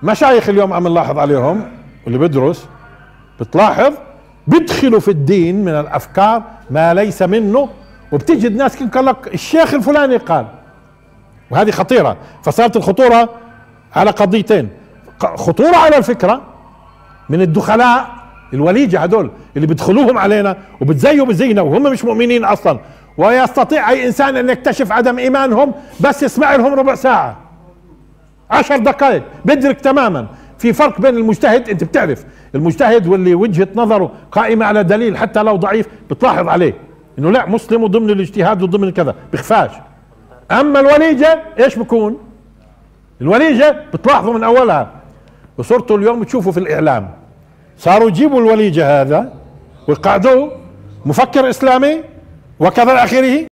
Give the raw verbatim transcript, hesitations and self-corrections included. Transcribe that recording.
مشايخ اليوم عم نلاحظ عليهم واللي بدرس بتلاحظ بيدخلوا في الدين من الافكار ما ليس منه، وبتجد ناس قال لك الشيخ الفلاني قال، وهذه خطيرة. فصارت الخطورة على قضيتين، خطورة على الفكرة من الدخلاء الوليجة هدول اللي بيدخلوهم علينا وبتزيوا بزينا وهم مش مؤمنين اصلا، ويستطيع اي انسان ان يكتشف عدم ايمانهم بس يسمع لهم ربع ساعة عشر دقائق بيدرك تماما. في فرق بين المجتهد، انت بتعرف المجتهد واللي وجهة نظره قائمة على دليل حتى لو ضعيف بتلاحظ عليه انه لا مسلم وضمن الاجتهاد وضمن كذا بخفاش. اما الوليجة ايش بكون؟ الوليجة بتلاحظوا من اولها، وصرتوا اليوم تشوفوا في الاعلام صاروا يجيبوا الوليجة هذا ويقعدوه مفكر اسلامي وكذا اخره